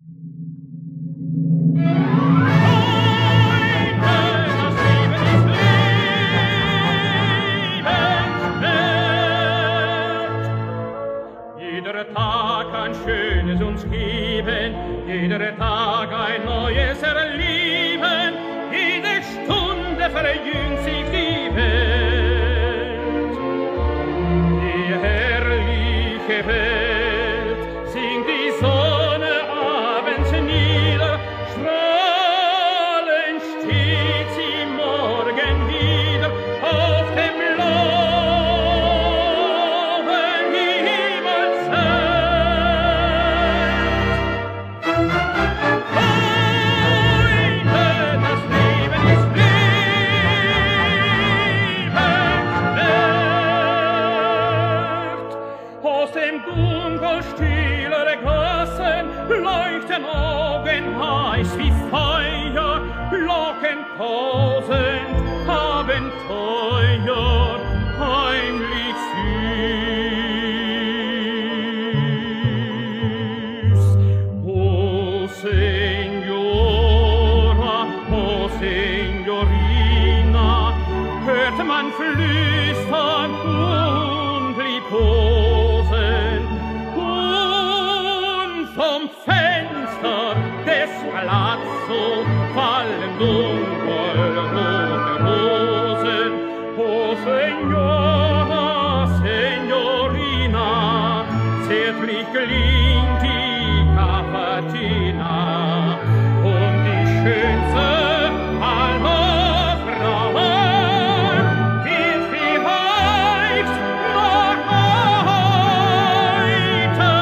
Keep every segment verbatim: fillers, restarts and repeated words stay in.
Jeder Tag ein schönes uns geben, jeder Tag ein neues erleben, jede Stunde verjüngt sich die Welt. Die herrliche Welt singt die Sonne abends nieder, strahlend steht sie morgen wieder auf dem leuchten Augen heiß wie Feuer, locken tausend Abenteuer, heimlich süß. O Signora, o Signorina, hört man flüstern und liebkosen, vom Fenster des Palazzo fallen dunkelrote Rosen. O Signora, Signorina, zärtlich klingt die Cavatina und die schönste aller Frauen wird vielleicht noch heute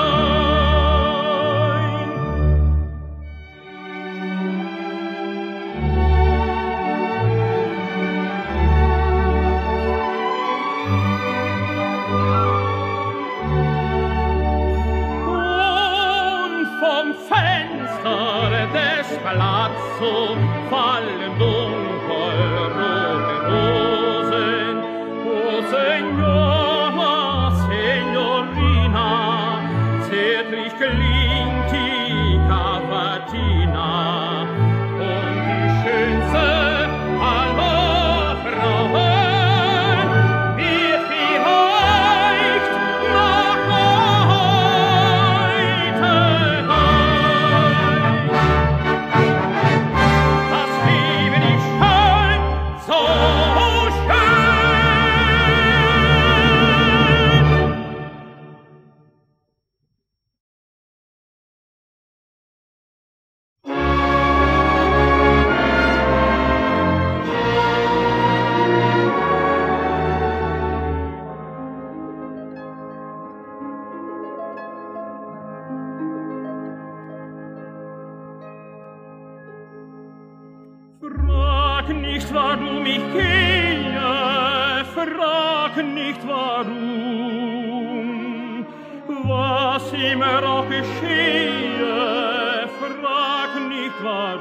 Palazzo fallen dunkelrote Rosen. O Signora, Signorina, zärtlich klingt die Cavatina und die schönste aller Frauen wird vielleicht noch heute Frag nicht, warum ich gehe, frag nicht, warum, was immer auch geschehe, frag nicht,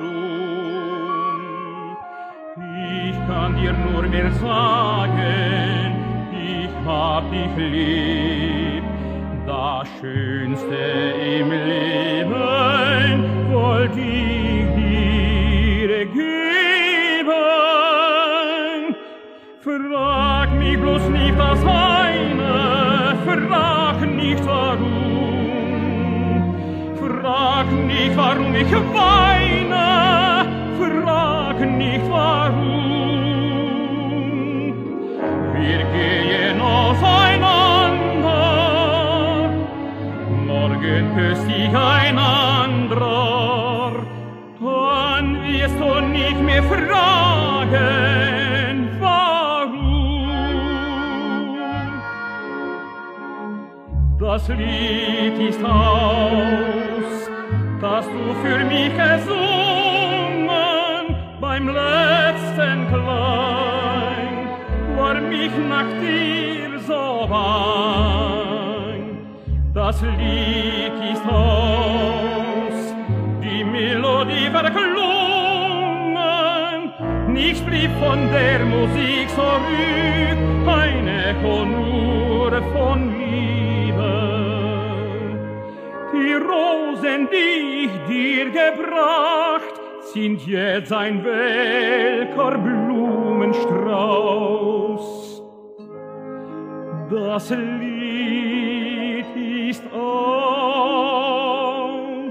warum. Ich kann dir nur mehr sagen, ich hab dich lieb, das Schönste im Leben wollt ich dir geben. Frag mich bloß nicht das eine, frag nicht warum. Frag nicht, warum ich weine, frag nicht warum. Wir gehen auseinander, morgen küsst dich ein anderer, dann wirst du nicht mehr fragen, das Lied ist aus, das du für mich gesungen, beim letzten Klang war mich nach dir so bang. Das Lied ist aus, die Melodie verklungen, nichts blieb von der Musik zurück, ein Echo nur von Liebe. Die Rosen, die ich dir gebracht, sind jetzt ein welker Blumenstrauß. Das Lied ist aus.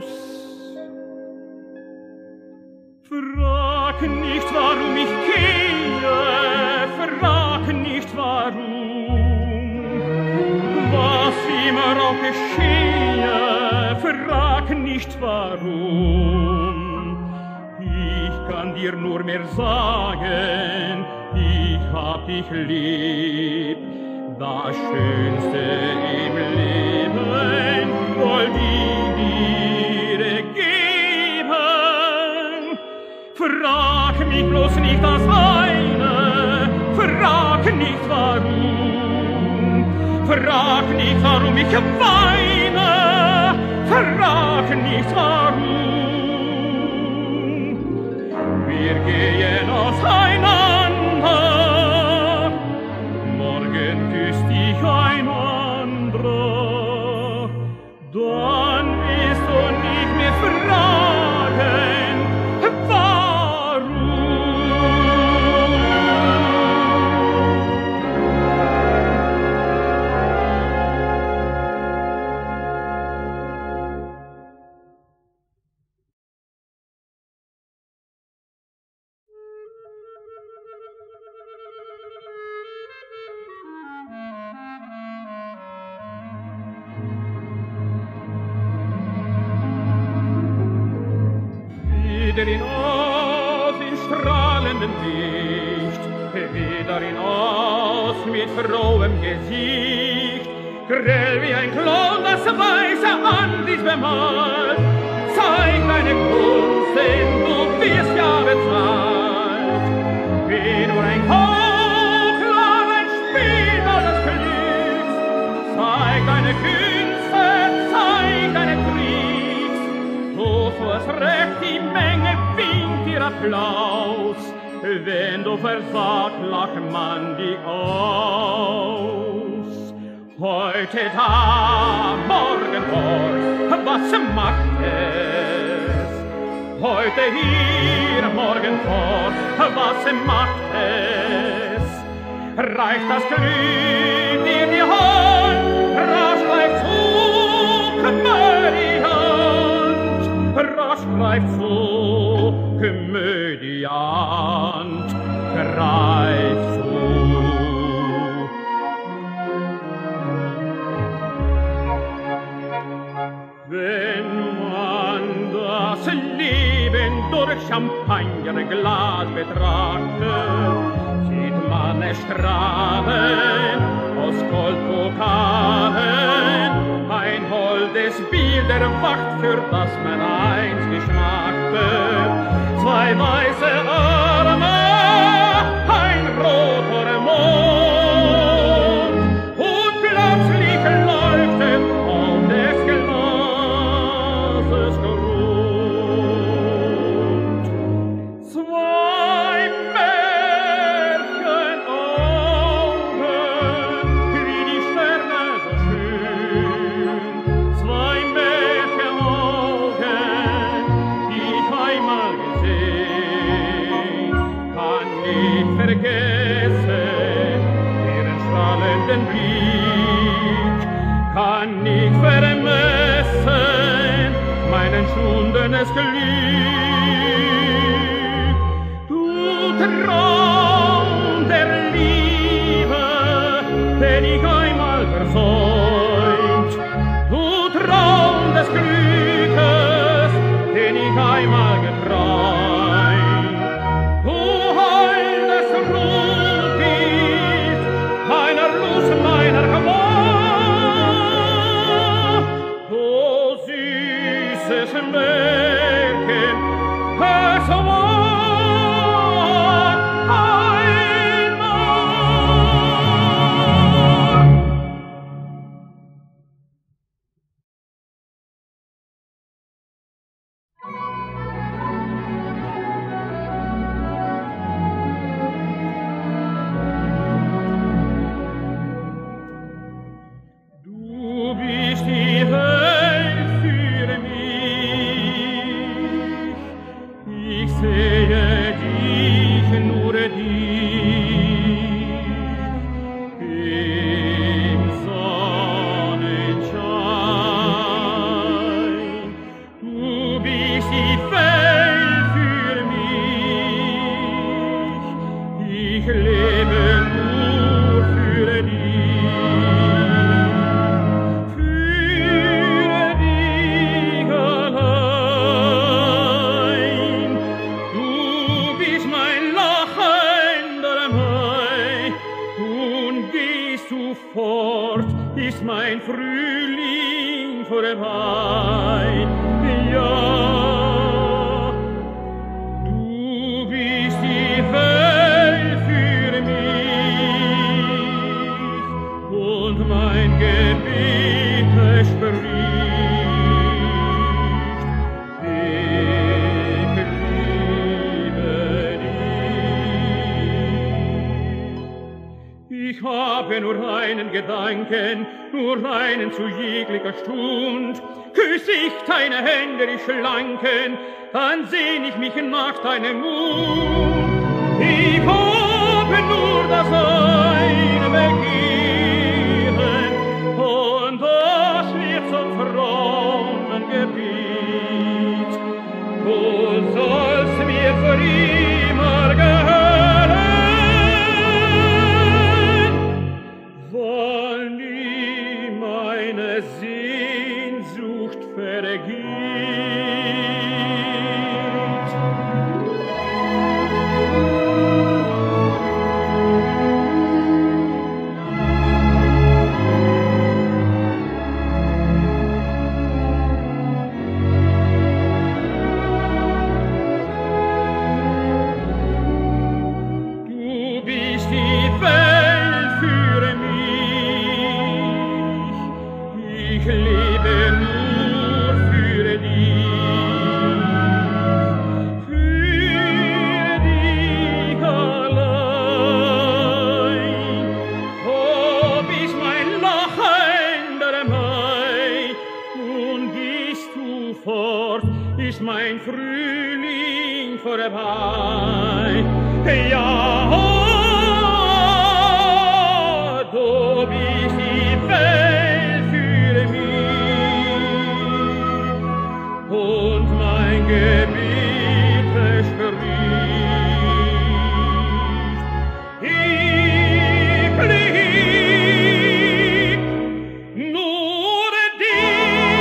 Frag nicht, warum ich gehe, frag nicht, warum. Was immer auch geschehe, frag nicht, warum. Ich kann dir nur mehr sagen, ich hab dich lieb. Das Schönste im Leben wollt ich dir geben. Frag mich bloß nicht das eine, frag nicht warum. Frag nicht, warum ich weine, frag nicht warum. Wir gehen auseinander, morgen küsst dich ein anderer, dann wirst du nicht mehr fragen, warum. Wieder hinaus in strahlendem Licht, wieder hinaus mit frohem Gesicht, grell wie ein Clown das weiße Antlitz bemalt. Zeig deine Kunst, denn du wirst ja bezahlt. Wie nur ein Hauchler, ein Spieler des Glücks, zeig deine Künste, zeig deine Tricks. Du hast recht, die Menge winkt dir Applaus. Wenn du versagt, lacht man dich aus. Heute da, morgen dort, was macht es? Heute hier, morgen fort, was macht es? Reicht das Glück dir die Hand, rasch greif zu, kümmere die Hand. Rasch greif zu, Komödiant, greif zu. Wenn man das Leben durch Champagnerglas betrachtet, sieht man es strahlen aus Goldpokalen, ein holdes Bild erwacht, für das man einst geschmackte. Zwei weiße Arme, ein roter Mond, und plötzlich leuchtet auf des Glases Grund. Zwei Märchenaugen, wie die Sterne so schön, zwei Märchenaugen, die ich einmal gesehen, kann nicht vergessen ihren strahlenden Blick, kann nicht vermessen meinen schwundenes Glück. Du Traum der Liebe, den ich einmal versäumt, du Traum des Glückes, den ich einmal geträumt, du holdes Ruhmbild meiner Lust, meiner Gewalt, du süßes Märchen, es war einmal. Du bist die Welt für habe nur einen Gedanken, nur einen zu jeglicher Stund. Küss ich deine Hände, die schlanken, dann sehn ich mich nach deinem Mund. Ich habe nur das eine Begehren, und das wird zum frommen Gebet. Du sollst mir für immer gehören, weil nie meine Sehnsucht vergeht. Ist mein Frühling vorbei. Ja, du bist die Welt für mich und mein Gebet verspricht. Ich lieb nur dich.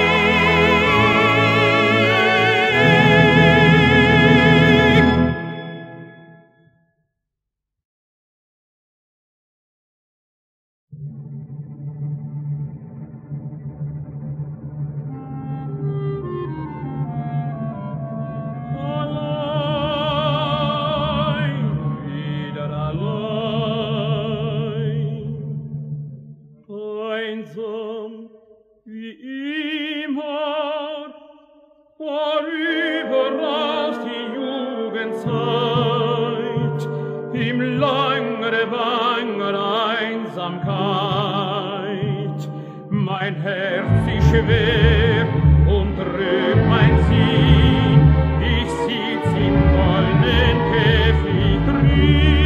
Mein Herz ist schwer und trübt mein Sinn, ich sitz im goldenen Käfig drin.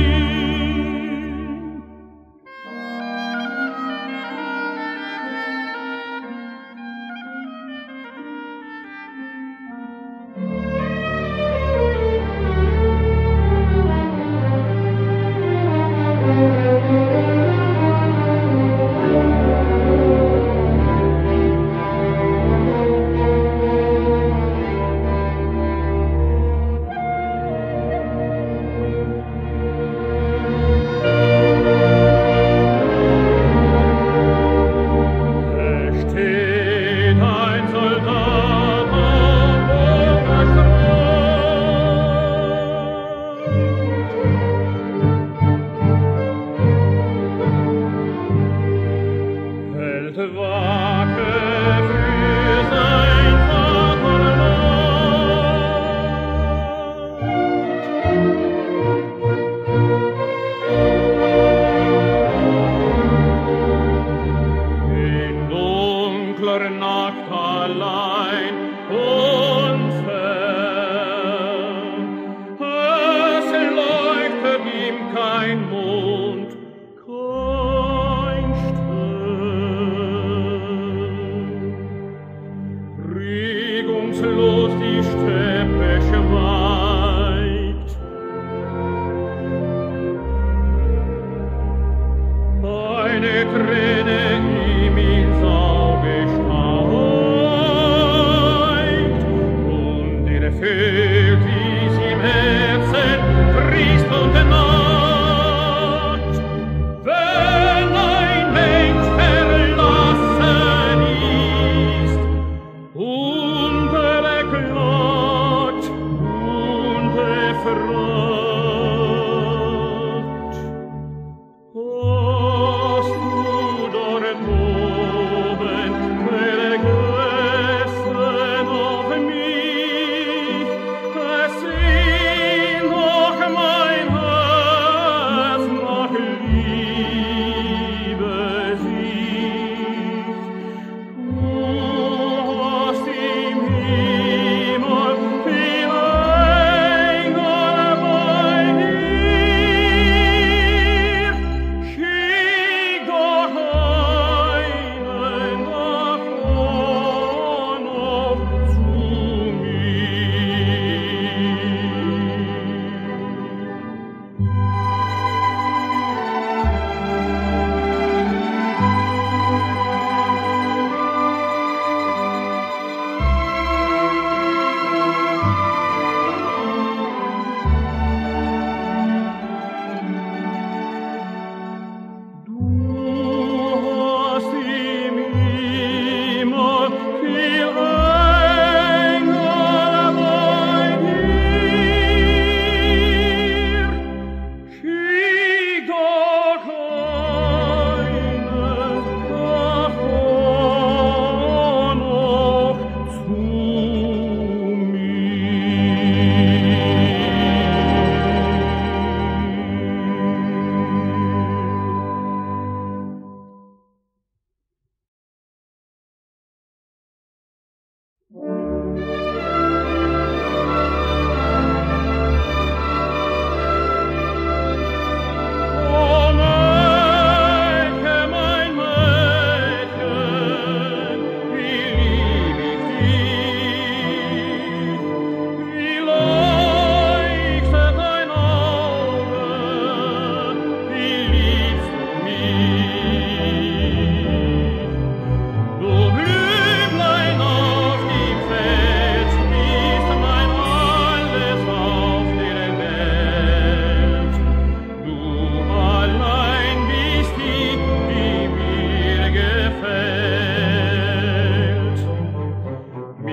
Liebe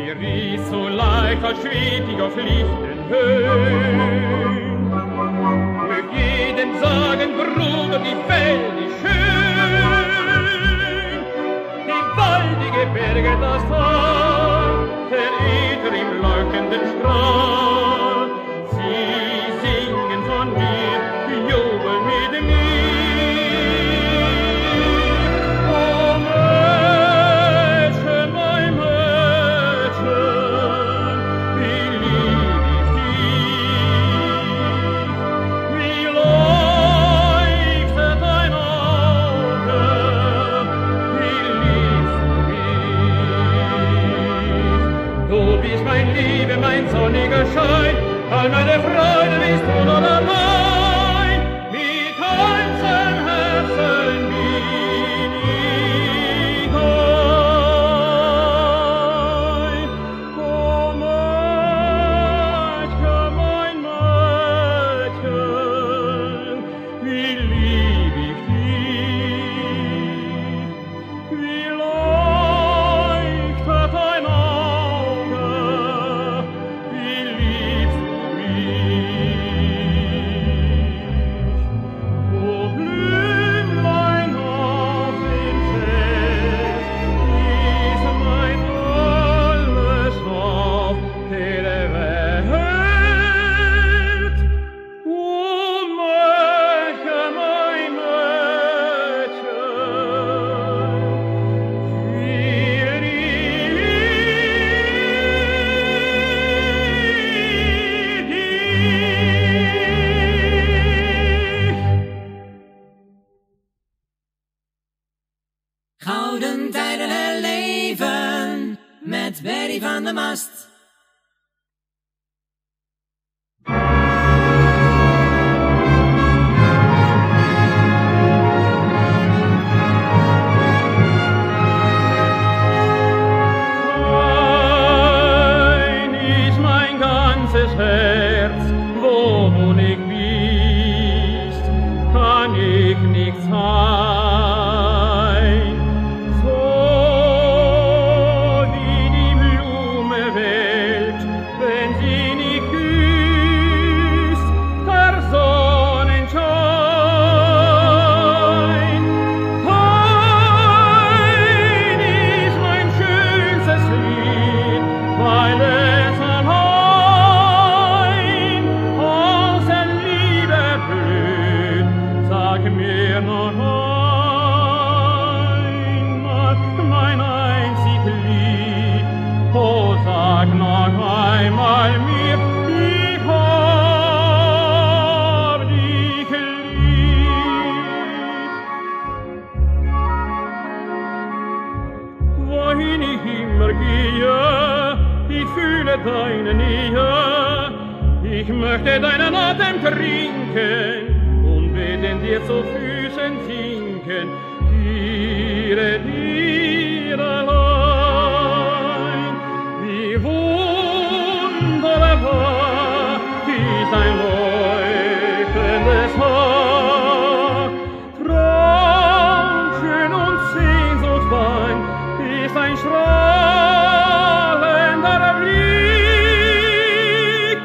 sie ries so leicht als schwebig auf lichten Höhen. Mög jedem sagen, Bruder, die Welt ist schön. Die waldige Berge, das Tal, der Äther im leuchtenden Strahl. Sie singen von mir, jubeln mit mir. Mein sonniger Schein, all meine Freude bist du nur allein. Mit ganzem Herzen bin ich ein. O Mädchen, mein Mädchen, wie lieb ich dich, wie leuchtet dein Auge. Gouden tijden herleven met Berry van der Mast. Dein ist mein ganzes Herz, wo du nicht bist, kann ich nicht sein. Sag noch einmal mir, ich hab dich lieb. Wohin ich immer gehe, ich fühle deine Nähe. Ich möchte deinen Atem trinken und beten dir zu Füßen sinken. Ihre, ihre allein, wie wunderbar ist ein leuchtendes Haar. Traumschön und sehnsuchtswein ist ein strahlender Blick.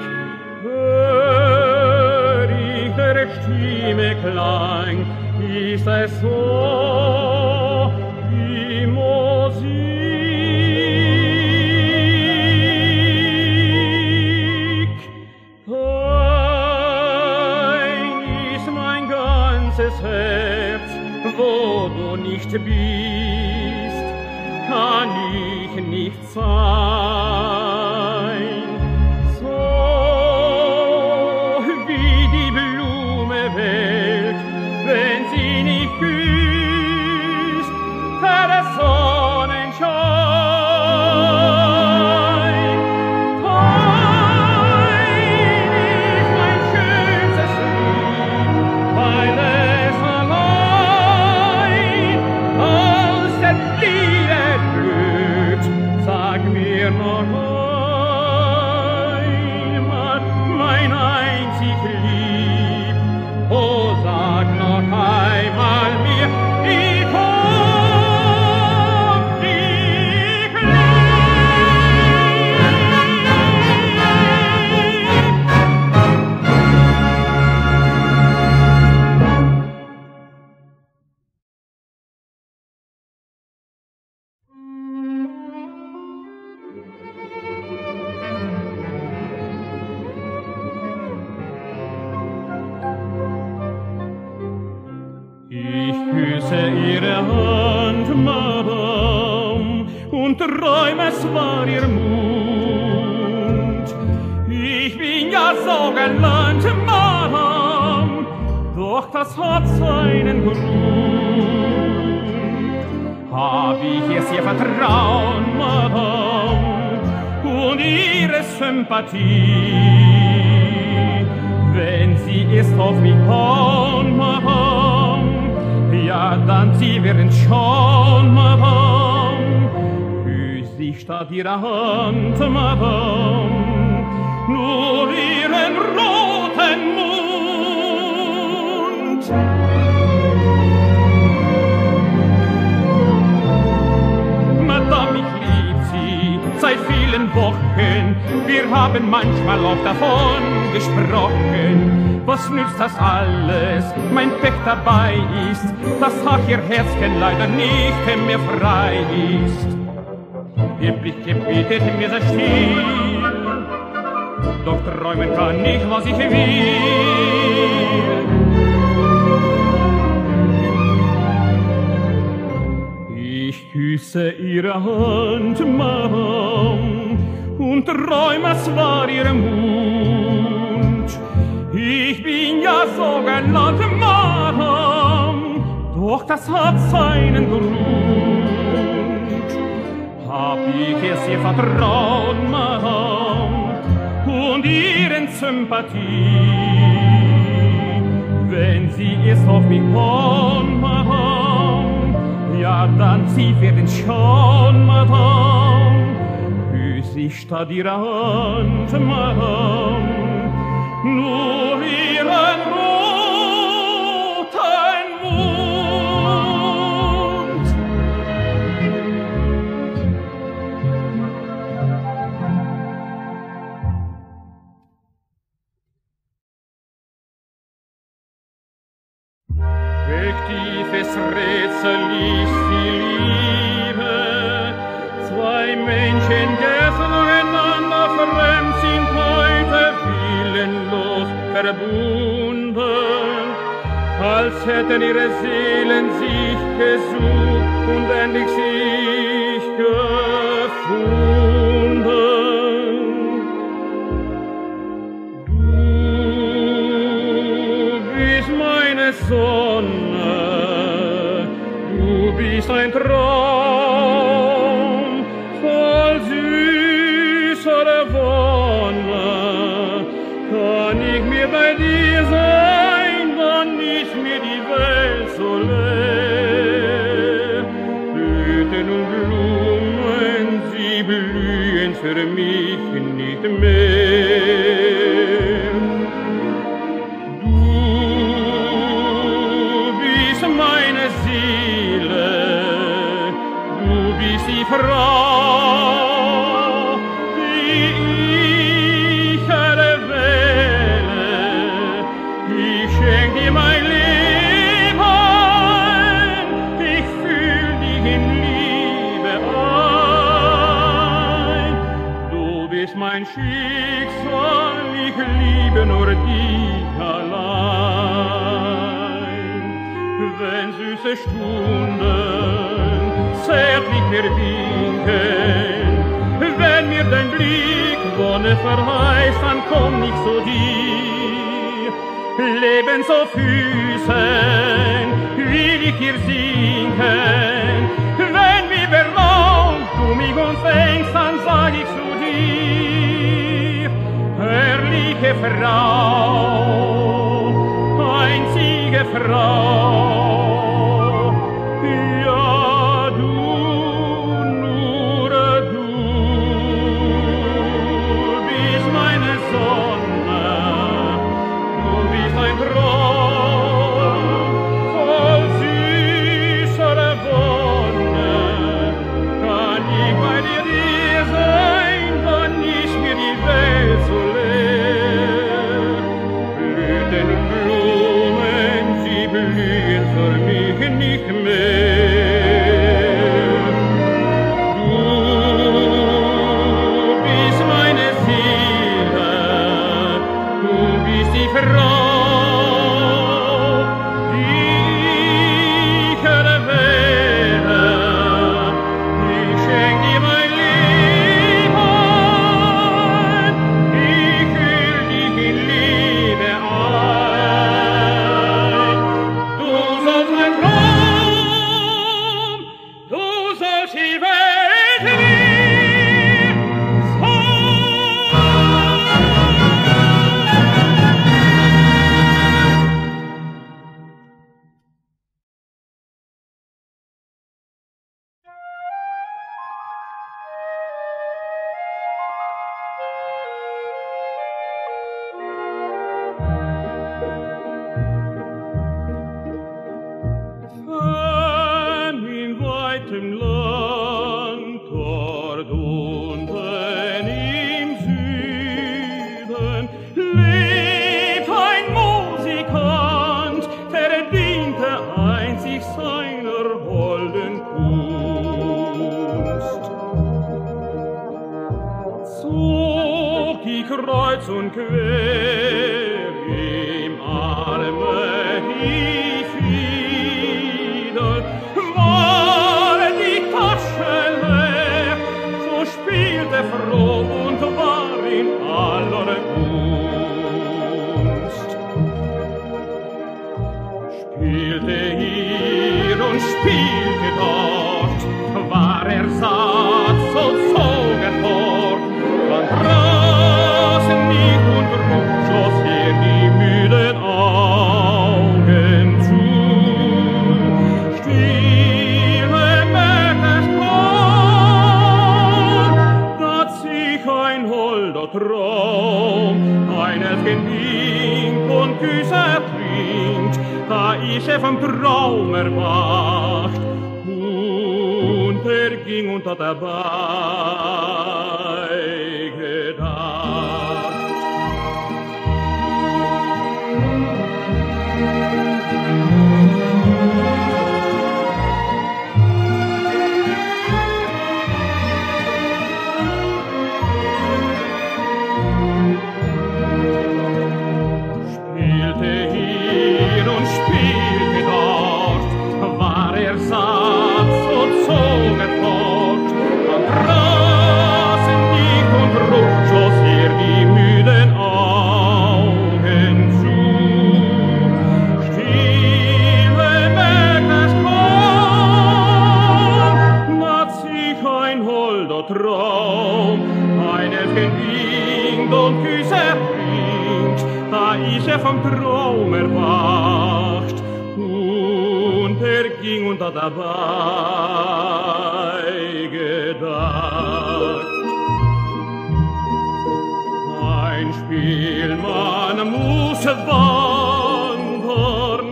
Hör ich der Stimme Klang, ist es so wie Musik. Dein ist mein ganzes Herz, wo du nicht bist, kann ich nicht sein. So wie die Blume welkt, wenn sie nicht küsst, der Sonnenschein. Dein ist mein schönstes Lied, weil es allein aus der Liebe blüht. Sag mir, ihre Hand, Madame, und träume, es war ihr Mund. Ich bin ja so galant, Madame, doch das hat seinen Grund. Hab ich ihr sehr Vertrauen, Madame, und ihre Sympathie. Wenn sie ist auf mich kommt, Madame, ja, dann sie werden schon, Madame, küss ich statt ihrer Hand, Madame, nur ihren roten Mund. Madame, ich lieb sie seit vielen Wochen, wir haben manchmal auch davon gesprochen. Was nützt das alles? Mein Pech dabei ist, dass auch ihr Herzchen leider nicht mehr frei ist. Ihr Blick gebietet mir sehr still, doch träumen kann ich, was ich will. Ich küsse ihre Hand, Madame, und träume, es war ihr Mund. Ich bin ja so galant, Madame, doch das hat seinen Grund. Hab ich ihr sehr vertraut, Madame, und ihren Sympathie. Wenn sie ist auf mich kommt, Madame, ja, dann sie werden schon, Madame, küss ich statt ihrer Hand, Madame, nur ihren roten Mund. Tiefes Rätsel ist die Liebe, zwei Menschen, die voneinander fremd sind, heute willenlos verbunden, als hätten ihre Seelen sich gesucht und endlich sich gefunden. Du bist meine Sonne, du bist ein Traum voll süßer Wonne. Kann ich mir bei dir sein, dann ist mir die Welt so leer. Blüten und Blumen, sie blühen für mich nicht mehr. Meine Seele, du bist die Frau, die ich erwähle. Ich schenk dir mein Leben, ich fühl dich in Liebe ein. Du bist mein Schicksal, ich liebe nur dich allein. Wenn süße Stunden zärtlich mir winken, wenn mir dein Blick Wonne verheißt, dann komm ich zu dir. Leben so Füßen will ich dir sinken, wenn wie beraubt du mich umfängst, dann sag ich zu dir, herrliche Frau, einzige Frau, ja du, nur du, bist meine Sonne, du bist ein Traum voll süßer Wonne. Kann ich bei dir dir sein, dann ist mir die Welt so leer. die kreuz und quer im Arme hielt wieder, war die Tasche leer, so spielte froh und war in aller Gunst. Spielte hier und spielte dort, war er satt, so zog er fort, man draußen nicht und ruft, schloss hier die müden Augen zu. Stille Mettes Chor, da sich ein holder Traum eines gewinkt und Küsse trinkt, da ist er vom Traum erwacht, und er ging unter der Weide gedacht. Spielte hier und spielte dort, war er satt, so zog er fort, an Rasen liegt und ruft, schloss er die müden Augen zu. Stille Mettes Chor, naht sich ein holder Traum, eines gewinkt und Küsse bringt, da ist er vom Traum erwacht, und er ging unter der Weide gedacht. Ein Spielmann muss wandern,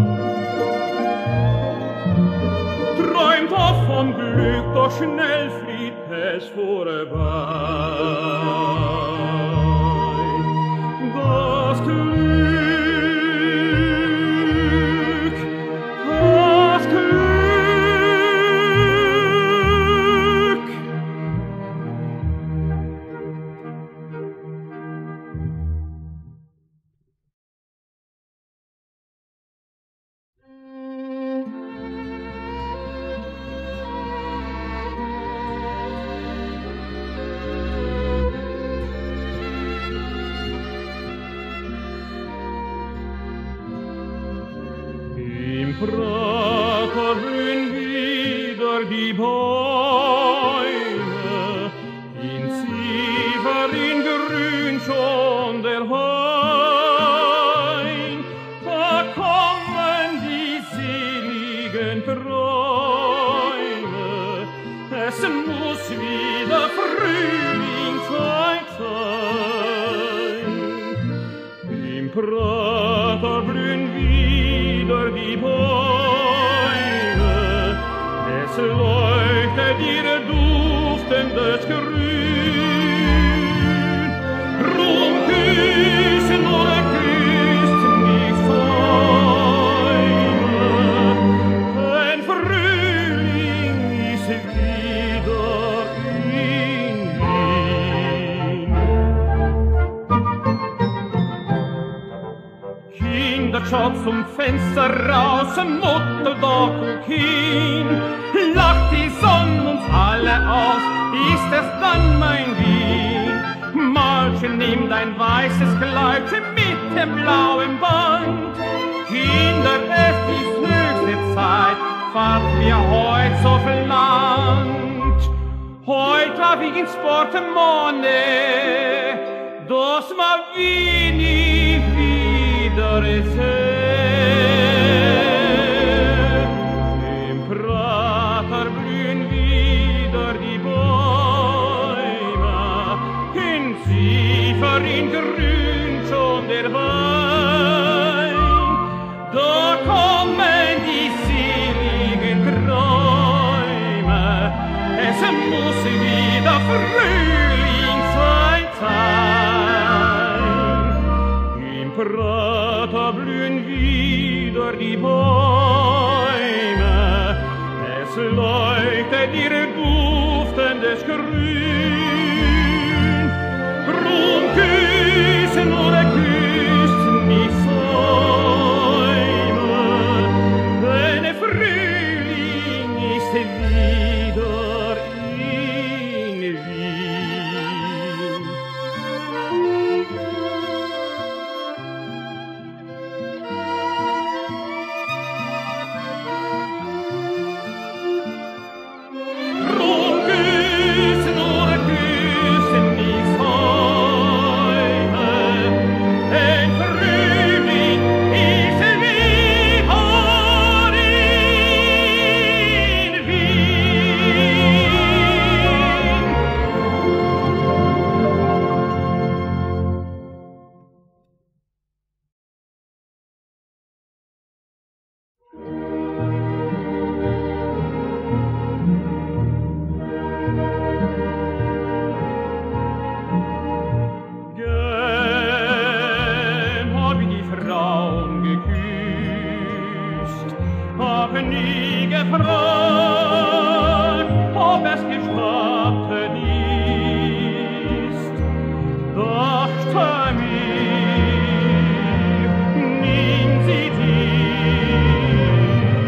träumt oft vom Glück, doch schnell flieht es vorbei. Das Glück, das Glück. Im Prater blühen wieder die Bäume, in Ziffer, in Grün schon der Hain. Da kommen die seligen Träume, es muss wieder Frühlingszeit sein. Im Prater blühen wieder die Bäume, es leuchtet ihr duftendes Grün. Drum küssen oder küsst mich Säume, ein Frühling ist wieder in Wien. Kinder, schaut zum Fenster raus, Mutter da guck hin, lacht die Sonne uns alle aus, ist es dann mein Wien? Malchen, nimm dein weißes Kleid mit dem blauen Band. Kinder, es ist höchste Zeit, fahrt mir heut so viel Land. Heut hab ich ins Portemonnaie, dass ma Wien nicht wieder sehen. Im Prater blühen wieder die Bäume, in Ziffer, in Grün schon der Wein. Da kommen die seligen Träume, es muss wieder Frühlingszeit sein. Im Prater blühen wieder die Bäume, es leuchtet ihr duftendes Grün. Drum gefragt, ob es gestatten ist. Dachte mir, nimm sie dir,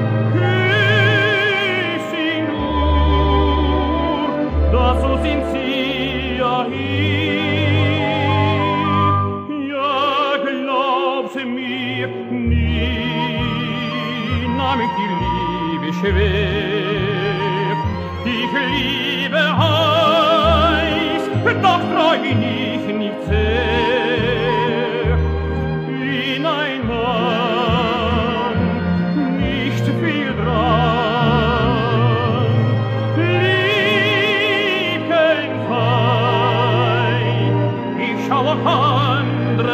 küss sie nur, da so sind sie ja hier. Ja, glaub's mir, nie nahm ich die Liebe schwer. Ich liebe heiß, doch freu ich nicht sehr. In ein Mann nicht viel dran, lieb kein Feind, ich schau auch andere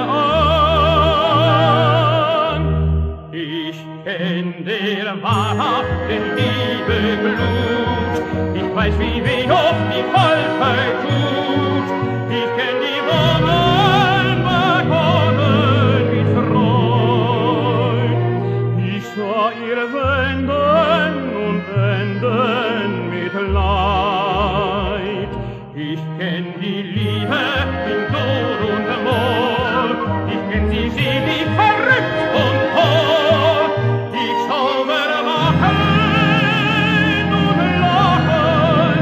an. Ich kenn der wahrhaften Liebe Glut, ich weiß, wie weh oft die Falschheit tut. Ich kenn die Wohnung bekommen mit Freud. Ich sah ihr wenden und wenden mit Leid. Ich kenn die Liebe in Dur und Moor. Ich kenn sie selig, verrückt und hoch. Ich schau mir wachen und lachen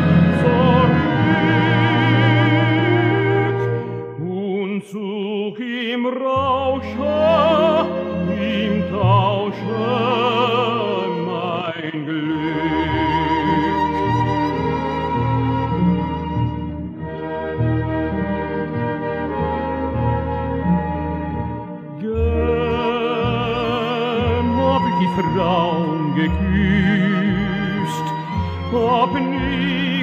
zurück und such im Rausche, im Tausche mein Glück. Gern hab ich die Frauen geküsst, hab nie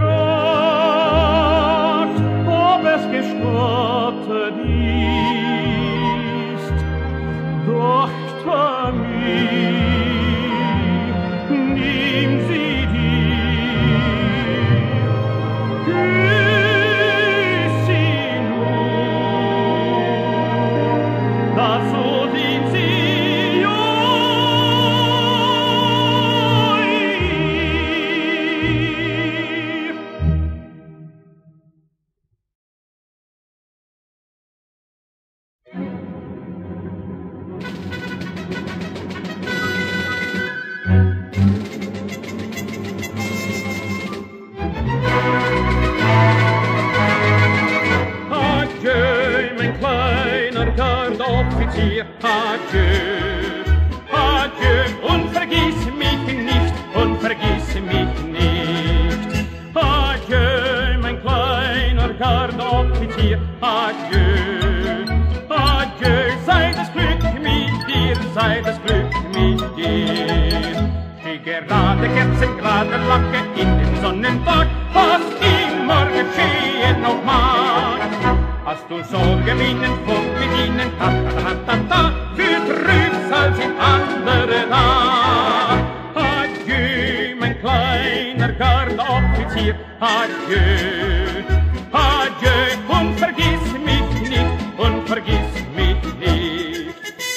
gefragt, ob es gestattet ist. Dachte mir, nimm sie dir, küss sie nur, dazu sind sie ja hier. Adieu, mein kleiner Gardoffizier, adieu, adieu, und vergiss mich nicht, und vergiss mich nicht. Adieu, mein kleiner Gardoffizier, adieu, adieu, sei das Glück mit dir, sei das Glück mit dir. Die gerade kerzengerade Lacke in den Sonnentag, was immer geschehen auch mag. Hast du Sorge, Minen, Funk mit ihnen, ta ta ta ta ta, für Trübsal sind andere da. Adieu, mein kleiner Gardoffizier, adieu, adieu, und vergiss mich nicht, und vergiss mich nicht.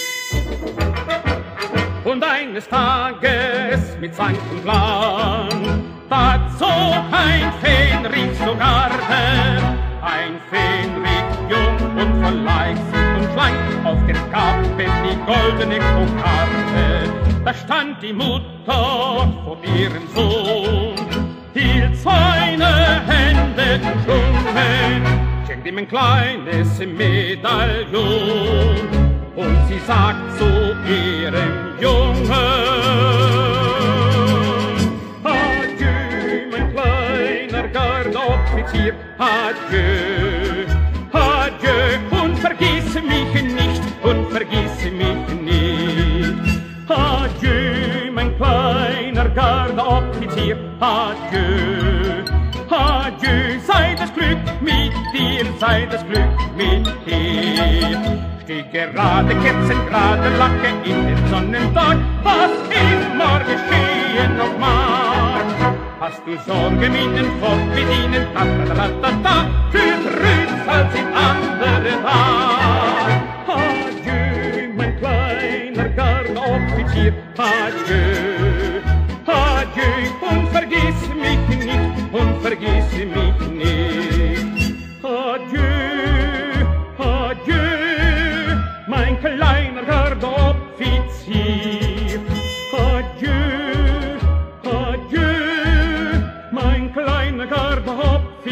Und eines Tages mit sanftem Plan tat so ein Fähnrich so Garten, ein Fähnrich jung und verleicht und schlank, auf der Kappe die goldene Kokarde. Da stand die Mutter vor ihrem Sohn, hielt seine Hände umschlungen, schenkt ihm ein kleines Medaillon, und sie sagt zu ihrem Jungen: Adieu, mein kleiner Gardoffizier, adieu, adieu, und vergiss mich nicht, und vergiss mich nicht. Adieu, mein kleiner Gardoffizier, adieu, adieu, sei das Glück mit dir, sei das Glück mit dir. Steh gerade, kerzengerade Lacke in den Sonnentag, was immer geschehen noch mag. Hast du Sorge, Minen fortbedienen, ta ta ta ta ta, für Trübsal sind andere da. Adieu, mein kleiner Gardoffizier, adieu,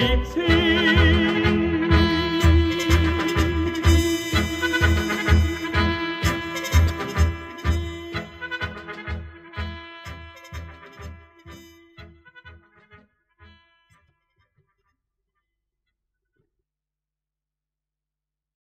siebzig